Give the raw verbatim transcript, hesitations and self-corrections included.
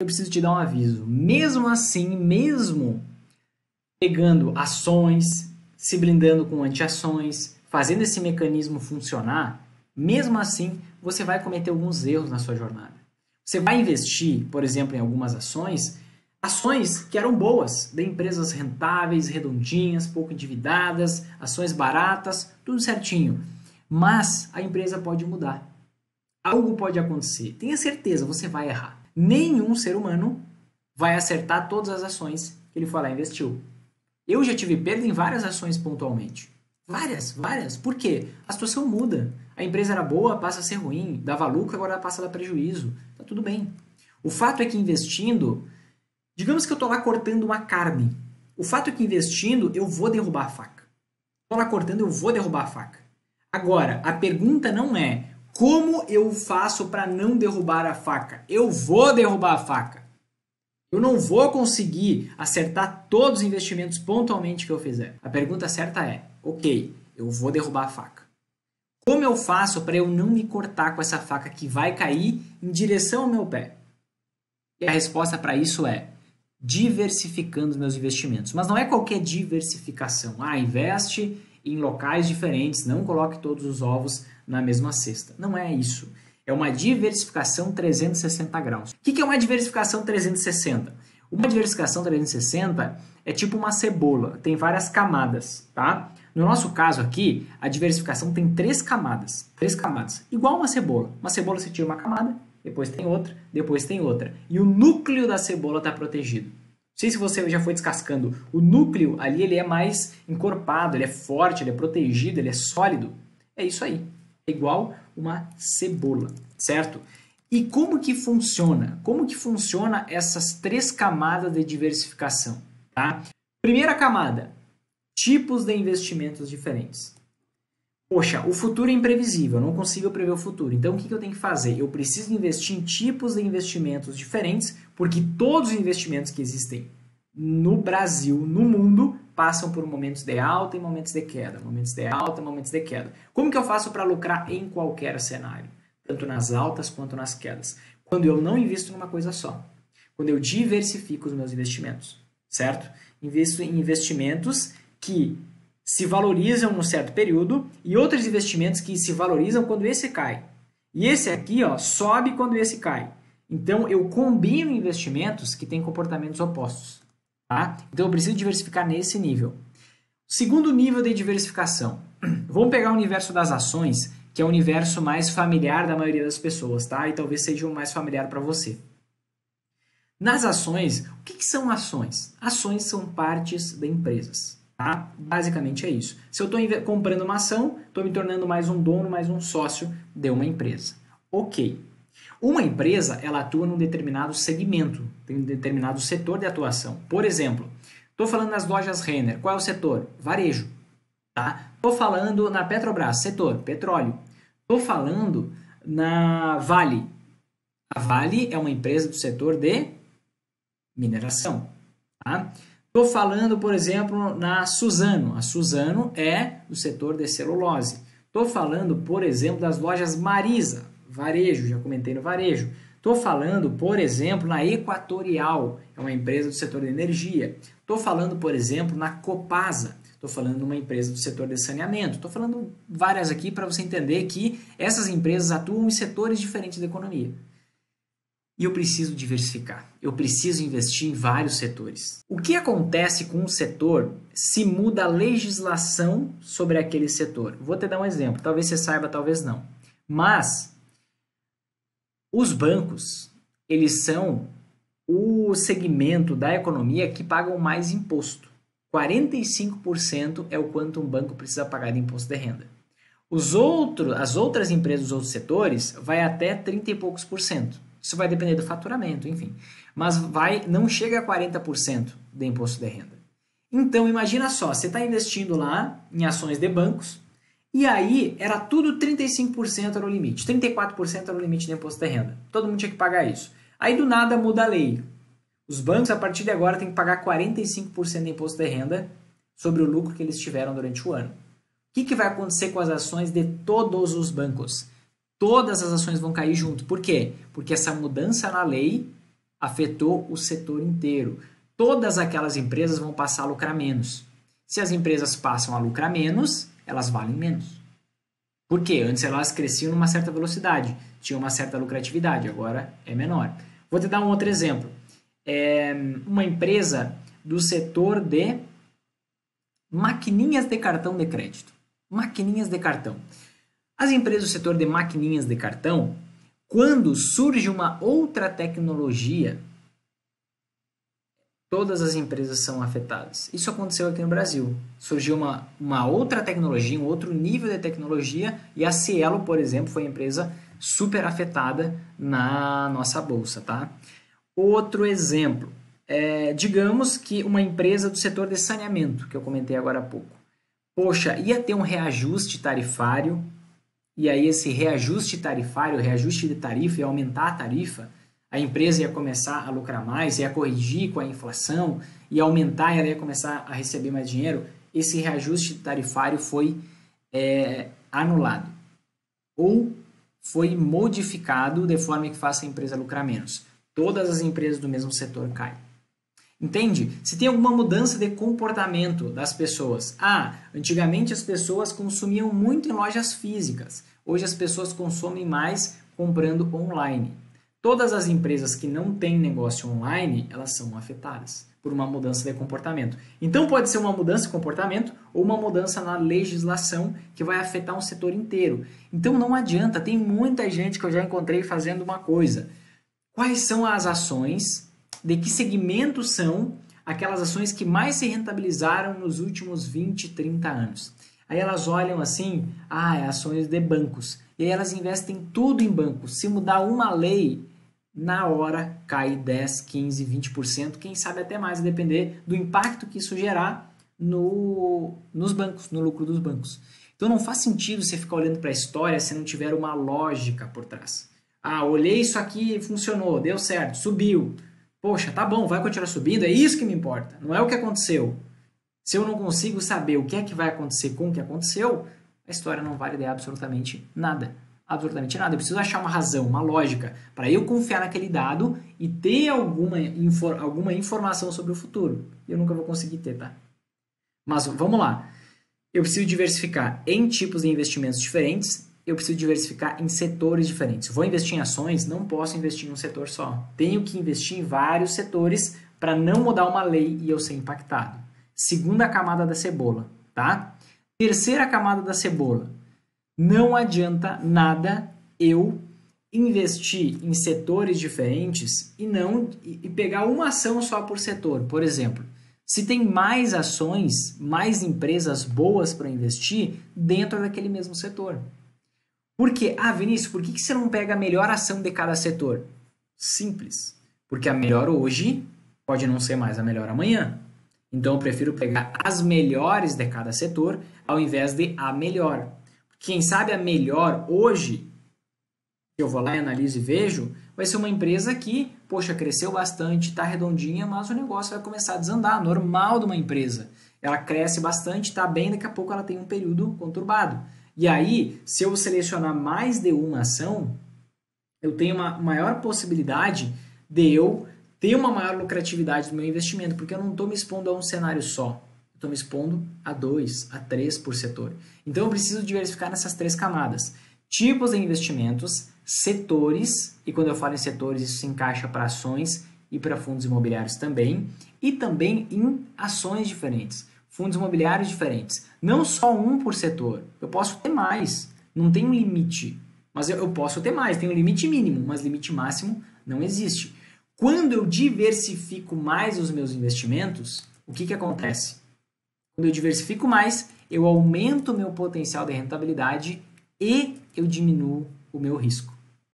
eu preciso te dar um aviso. Mesmo assim, mesmo pegando ações, se blindando com anti-ações, fazendo esse mecanismo funcionar, mesmo assim, você vai cometer alguns erros na sua jornada. Você vai investir, por exemplo, em algumas ações, ações que eram boas, de empresas rentáveis, redondinhas, pouco endividadas, ações baratas, tudo certinho. Mas a empresa pode mudar. Algo pode acontecer. Tenha certeza, você vai errar. Nenhum ser humano vai acertar todas as ações que ele foi lá e investiu. Eu já tive perda em várias ações pontualmente. Várias, várias. Por quê? A situação muda. A empresa era boa, passa a ser ruim. Dava lucro, agora passa a dar prejuízo. Tá tudo bem. O fato é que investindo, digamos que eu estou lá cortando uma carne. O fato é que investindo, eu vou derrubar a faca. Estou lá cortando, eu vou derrubar a faca. Agora, a pergunta não é como eu faço para não derrubar a faca. Eu vou derrubar a faca. Eu não vou conseguir acertar todos os investimentos pontualmente que eu fizer. A pergunta certa é, ok, eu vou derrubar a faca. Como eu faço para eu não me cortar com essa faca que vai cair em direção ao meu pé? E a resposta para isso é diversificando os meus investimentos. Mas não é qualquer diversificação. Ah, investe em locais diferentes, não coloque todos os ovos na mesma cesta. Não é isso. É uma diversificação trezentos e sessenta graus. O que é uma diversificação trezentos e sessenta? Uma diversificação trezentos e sessenta é tipo uma cebola, tem várias camadas, tá? No nosso caso aqui, a diversificação tem três camadas, três camadas, igual uma cebola. Uma cebola você tira uma camada, depois tem outra, depois tem outra. E o núcleo da cebola está protegido. Não sei se você já foi descascando. O núcleo ali ele é mais encorpado, ele é forte, ele é protegido, ele é sólido. É isso aí. É igual uma cebola, certo? E como que funciona? Como que funciona essas três camadas de diversificação? Tá? Primeira camada, tipos de investimentos diferentes. Poxa, o futuro é imprevisível, eu não consigo prever o futuro. Então, o que eu tenho que fazer? Eu preciso investir em tipos de investimentos diferentes, porque todos os investimentos que existem no Brasil, no mundo, passam por momentos de alta e momentos de queda. Momentos de alta e momentos de queda. Como que eu faço para lucrar em qualquer cenário? Tanto nas altas quanto nas quedas. Quando eu não invisto numa coisa só. Quando eu diversifico os meus investimentos. Certo? Invisto em investimentos que se valorizam num certo período e outros investimentos que se valorizam quando esse cai. E esse aqui ó, sobe quando esse cai. Então, eu combino investimentos que têm comportamentos opostos. Tá? Então, eu preciso diversificar nesse nível. Segundo nível de diversificação. Vamos pegar o universo das ações, que é o universo mais familiar da maioria das pessoas, tá? E talvez seja o mais familiar para você. Nas ações, o que, que são ações? Ações são partes de empresas. Tá? Basicamente é isso. Se eu estou comprando uma ação, estou me tornando mais um dono, mais um sócio de uma empresa. Ok. Uma empresa, ela atua num determinado segmento, tem um determinado setor de atuação. Por exemplo, estou falando nas lojas Renner. Qual é o setor? Varejo. Tá? Estou falando na Petrobras, setor, petróleo. Estou falando na Vale. A Vale é uma empresa do setor de mineração. Tá? Estou falando, por exemplo, na Suzano. A Suzano é do setor de celulose. Estou falando, por exemplo, das lojas Marisa, varejo, já comentei no varejo. Estou falando, por exemplo, na Equatorial, é uma empresa do setor de energia. Estou falando, por exemplo, na Copasa. Estou falando numa empresa do setor de saneamento. Estou falando várias aqui para você entender que essas empresas atuam em setores diferentes da economia. E eu preciso diversificar. Eu preciso investir em vários setores. O que acontece com um setor se muda a legislação sobre aquele setor? Vou te dar um exemplo. Talvez você saiba, talvez não. Mas os bancos, eles são o segmento da economia que pagam mais imposto. quarenta e cinco por cento é o quanto um banco precisa pagar de imposto de renda. Os outros, as outras empresas dos outros setores vai até trinta e poucos por cento. Isso vai depender do faturamento, enfim. Mas vai, não chega a quarenta por cento de imposto de renda. Então, imagina só, você está investindo lá em ações de bancos, e aí era tudo trinta e cinco por cento era o limite, trinta e quatro por cento era o limite de imposto de renda. Todo mundo tinha que pagar isso. Aí do nada muda a lei. Os bancos, a partir de agora, têm que pagar quarenta e cinco por cento de imposto de renda sobre o lucro que eles tiveram durante o ano. O que, que vai acontecer com as ações de todos os bancos? Todas as ações vão cair junto. Por quê? Porque essa mudança na lei afetou o setor inteiro. Todas aquelas empresas vão passar a lucrar menos. Se as empresas passam a lucrar menos, elas valem menos. Por quê? Antes elas cresciam numa certa velocidade, tinham uma certa lucratividade, agora é menor. Vou te dar um outro exemplo. É uma empresa do setor de maquininhas de cartão de crédito. Maquininhas de cartão. As empresas do setor de maquininhas de cartão, quando surge uma outra tecnologia, todas as empresas são afetadas. Isso aconteceu aqui no Brasil. Surgiu uma, uma outra tecnologia, um outro nível de tecnologia, e a Cielo, por exemplo, foi uma empresa super afetada na nossa bolsa, tá? Outro exemplo, é, digamos que uma empresa do setor de saneamento, que eu comentei agora há pouco. Poxa, ia ter um reajuste tarifário, e aí esse reajuste tarifário, reajuste de tarifa, ia aumentar a tarifa, a empresa ia começar a lucrar mais, ia corrigir com a inflação, ia aumentar e ela ia começar a receber mais dinheiro. Esse reajuste tarifário foi é, anulado ou foi modificado de forma que faça a empresa lucrar menos. Todas as empresas do mesmo setor caem. Entende? Se tem alguma mudança de comportamento das pessoas. Ah, antigamente as pessoas consumiam muito em lojas físicas. Hoje as pessoas consomem mais comprando online. Todas as empresas que não têm negócio online, elas são afetadas por uma mudança de comportamento. Então pode ser uma mudança de comportamento ou uma mudança na legislação que vai afetar um setor inteiro. Então não adianta, tem muita gente que eu já encontrei fazendo uma coisa. Quais são as ações, de que segmentos são aquelas ações que mais se rentabilizaram nos últimos vinte, trinta anos? Aí elas olham assim, ah, é ações de bancos. E aí elas investem tudo em bancos. Se mudar uma lei, na hora cai dez, quinze, vinte por cento, quem sabe até mais, a depender do impacto que isso gerar no, nos bancos, no lucro dos bancos. Então não faz sentido você ficar olhando para a história se não tiver uma lógica por trás. Ah, olhei isso aqui, funcionou, deu certo, subiu. Poxa, tá bom, vai continuar subindo, é isso que me importa, não é o que aconteceu. Se eu não consigo saber o que é que vai acontecer com o que aconteceu, a história não vale de absolutamente nada. Absolutamente nada. Eu preciso achar uma razão, uma lógica, para eu confiar naquele dado e ter alguma, infor, alguma informação sobre o futuro. Eu nunca vou conseguir ter, tá? Mas vamos lá. Eu preciso diversificar em tipos de investimentos diferentes, eu preciso diversificar em setores diferentes. Vou investir em ações, não posso investir em um setor só. Tenho que investir em vários setores para não mudar uma lei e eu ser impactado. Segunda camada da cebola, tá? Terceira camada da cebola. Não adianta nada eu investir em setores diferentes e não e pegar uma ação só por setor. Por exemplo, se tem mais ações, mais empresas boas para investir dentro daquele mesmo setor. Por quê? Ah, Vinícius, por que você não pega a melhor ação de cada setor? Simples. Porque a melhor hoje pode não ser mais a melhor amanhã. Então eu prefiro pegar as melhores de cada setor ao invés de a melhor. Quem sabe a melhor hoje, que eu vou lá e analiso e vejo, vai ser uma empresa que, poxa, cresceu bastante, está redondinha, mas o negócio vai começar a desandar, normal de uma empresa. Ela cresce bastante, está bem, daqui a pouco ela tem um período conturbado. E aí, se eu selecionar mais de uma ação, eu tenho uma maior possibilidade de eu ter uma maior lucratividade do meu investimento, porque eu não estou me expondo a um cenário só. Estou me expondo a dois, a três por setor. Então, eu preciso diversificar nessas três camadas. Tipos de investimentos, setores, e quando eu falo em setores, isso se encaixa para ações e para fundos imobiliários também, e também em ações diferentes, fundos imobiliários diferentes. Não só um por setor, eu posso ter mais, não tem um limite, mas eu, eu posso ter mais, tem um limite mínimo, mas limite máximo não existe. Quando eu diversifico mais os meus investimentos, o que, que acontece? Quando eu diversifico mais, eu aumento o meu potencial de rentabilidade e eu diminuo o meu risco.